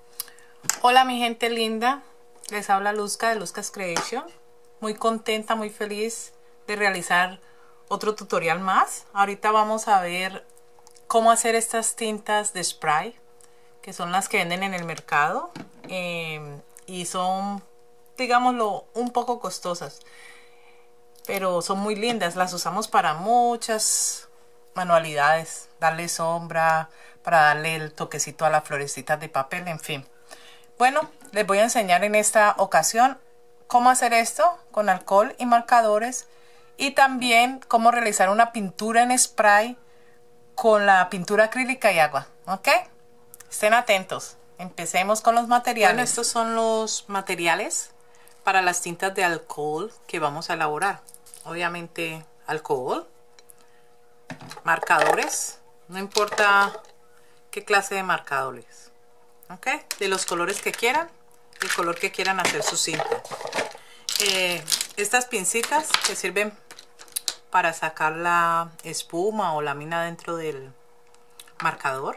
Hola mi gente linda, les habla Luzca de Luzca's Creation. Muy contenta, muy feliz de realizar otro tutorial más. Ahorita vamos a ver cómo hacer estas tintas de spray, que son las que venden en el mercado, y son, digámoslo, un poco costosas, pero son muy lindas. Las usamos para muchas manualidades, darle sombra, para darle el toquecito a las florecitas de papel, en fin. Bueno, les voy a enseñar en esta ocasión cómo hacer esto con alcohol y marcadores, y también cómo realizar una pintura en spray con la pintura acrílica y agua, ¿ok? Estén atentos. Empecemos con los materiales. Bueno, estos son los materiales para las tintas de alcohol que vamos a elaborar. Obviamente alcohol, marcadores, no importa qué clase de marcadores, ¿ok? De los colores que quieran, el color que quieran hacer su cinta. Estas pincitas que sirven para sacar la espuma o la mina dentro del marcador.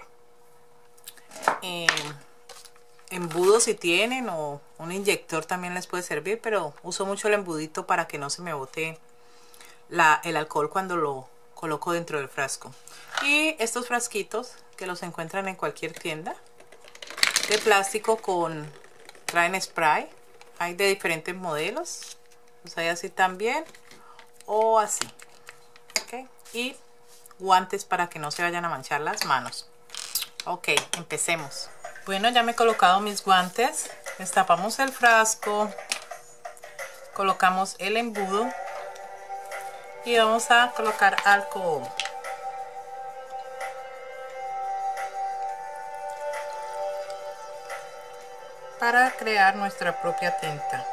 Embudo si tienen, o un inyector también les puede servir, pero uso mucho el embudito para que no se me bote el alcohol cuando lo coloco dentro del frasco. Y estos frasquitos que los encuentran en cualquier tienda de plástico, traen spray. Hay de diferentes modelos, pues hay así también o así, ¿ok? Y guantes para que no se vayan a manchar las manos. Ok, empecemos. Bueno, ya me he colocado mis guantes. Destapamos el frasco, colocamos el embudo y vamos a colocar alcohol. Para crear nuestra propia tinta.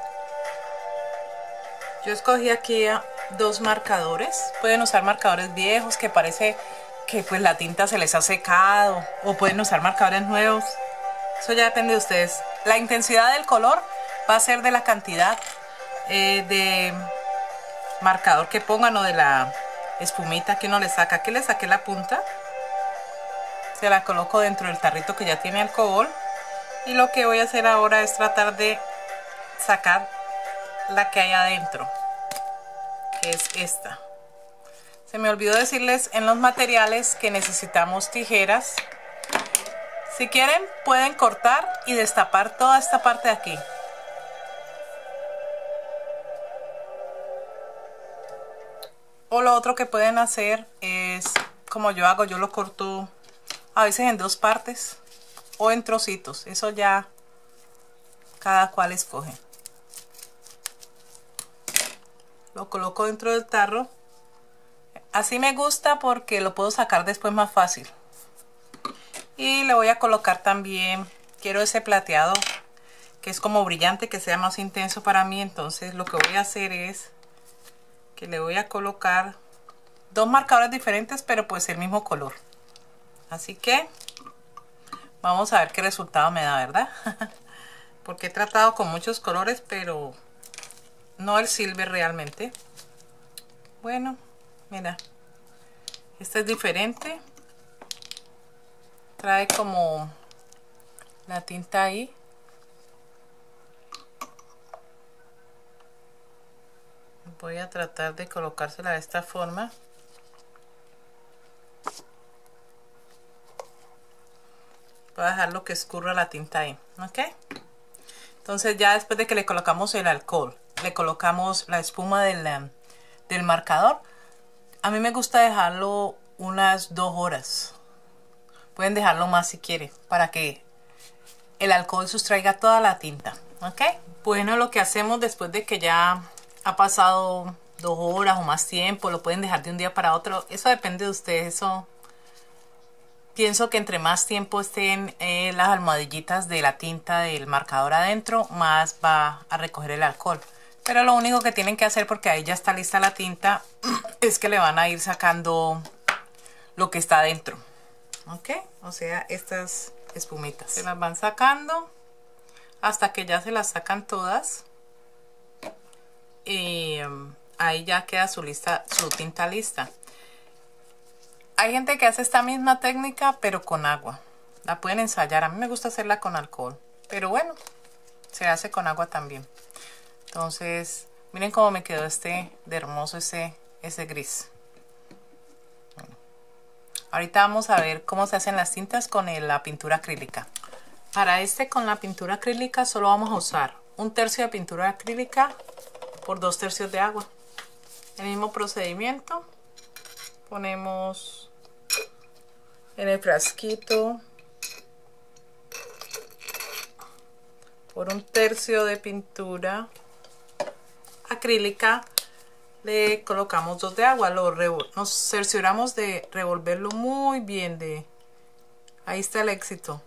Yo escogí aquí dos marcadores. Pueden usar marcadores viejos que parece que pues la tinta se les ha secado, o pueden usar marcadores nuevos. Eso ya depende de ustedes. La intensidad del color va a ser de la cantidad de marcador que pongan, o de la espumita que uno le saca. Aquí le saqué la punta, se la coloco dentro del tarrito que ya tiene alcohol, y lo que voy a hacer ahora es tratar de sacar la que hay adentro, que es esta. Se me olvidó decirles en los materiales que necesitamos tijeras. Si quieren pueden cortar y destapar toda esta parte de aquí. O lo otro que pueden hacer es, como yo hago, yo lo corto a veces en dos partes o en trocitos. Eso ya cada cual escoge. Lo coloco dentro del tarro. Así me gusta porque lo puedo sacar después más fácil. Y le voy a colocar también, quiero ese plateado que es como brillante, que sea más intenso para mí. Entonces lo que voy a hacer es que le voy a colocar dos marcadores diferentes, pero pues el mismo color. Así que vamos a ver qué resultado me da, ¿verdad? Porque he tratado con muchos colores, pero no el silver realmente. Bueno, mira, este es diferente. Trae como la tinta ahí. Voy a tratar de colocársela de esta forma. Voy a dejarlo que escurra la tinta ahí, ¿ok? Entonces ya después de que le colocamos el alcohol, le colocamos la espuma del marcador. A mí me gusta dejarlo unas 2 horas. Pueden dejarlo más si quieren, para que el alcohol sustraiga toda la tinta, ¿ok? Bueno, lo que hacemos después de que ya ha pasado 2 horas o más tiempo, lo pueden dejar de un día para otro. Eso depende de ustedes. Eso, pienso que entre más tiempo estén las almohadillitas de la tinta del marcador adentro, más va a recoger el alcohol. Pero lo único que tienen que hacer, porque ahí ya está lista la tinta, es que le van a ir sacando lo que está adentro, ¿ok? O sea, estas espumitas se las van sacando hasta que ya se las sacan todas, y ahí ya queda su tinta lista. Hay gente que hace esta misma técnica pero con agua. La pueden ensayar. A mí me gusta hacerla con alcohol, pero bueno, se hace con agua también. Entonces, miren cómo me quedó de hermoso ese gris. Bueno, ahorita vamos a ver cómo se hacen las tintas con la pintura acrílica. Para con la pintura acrílica solo vamos a usar 1/3 de pintura acrílica por 2/3 de agua. El mismo procedimiento. Ponemos en el frasquito por 1/3 de pintura acrílica, le colocamos 2 de agua. Nos cercioramos de revolverlo muy bien. Ahí está el éxito.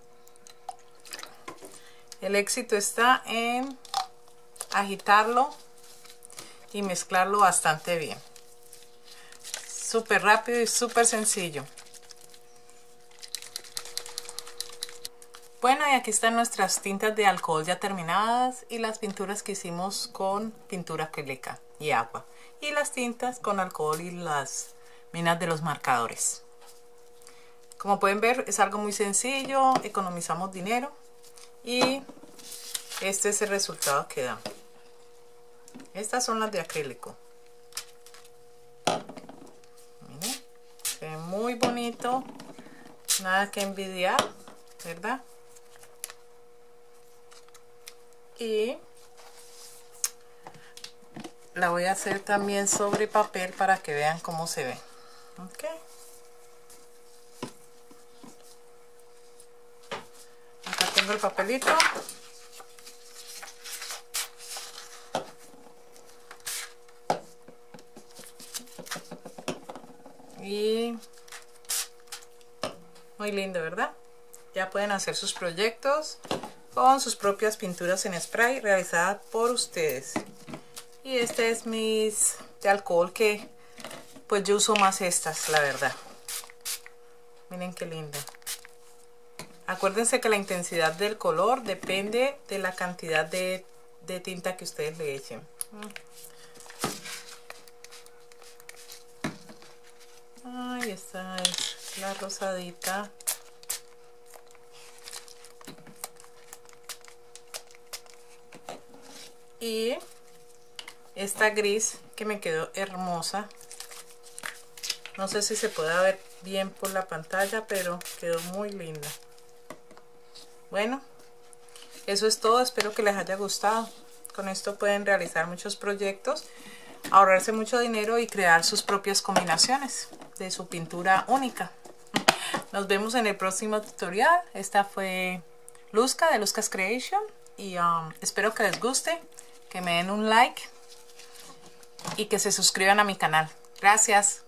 El éxito está en agitarlo y mezclarlo bastante bien. Súper rápido y súper sencillo. Bueno, y aquí están nuestras tintas de alcohol ya terminadas y las pinturas que hicimos con pintura acrílica y agua. Y las tintas con alcohol y las minas de los marcadores. Como pueden ver, es algo muy sencillo, economizamos dinero y este es el resultado que da. Estas son las de acrílico. Miren, se ve muy bonito, nada que envidiar, ¿verdad? Y la voy a hacer también sobre papel para que vean cómo se ve. Ok. Acá tengo el papelito. Y muy lindo, ¿verdad? Ya pueden hacer sus proyectos con sus propias pinturas en spray realizadas por ustedes. Y este es mis de alcohol, que pues yo uso más estas, la verdad. Miren qué lindo. Acuérdense que la intensidad del color depende de la cantidad de tinta que ustedes le echen. Ahí está, es la rosadita. Y esta gris que me quedó hermosa. No sé si se puede ver bien por la pantalla, pero quedó muy linda. Bueno, eso es todo. Espero que les haya gustado. Con esto pueden realizar muchos proyectos, ahorrarse mucho dinero y crear sus propias combinaciones de su pintura única. Nos vemos en el próximo tutorial. Esta fue Luzca de Luzca's Creation y espero que les guste, que me den un like y que se suscriban a mi canal. Gracias.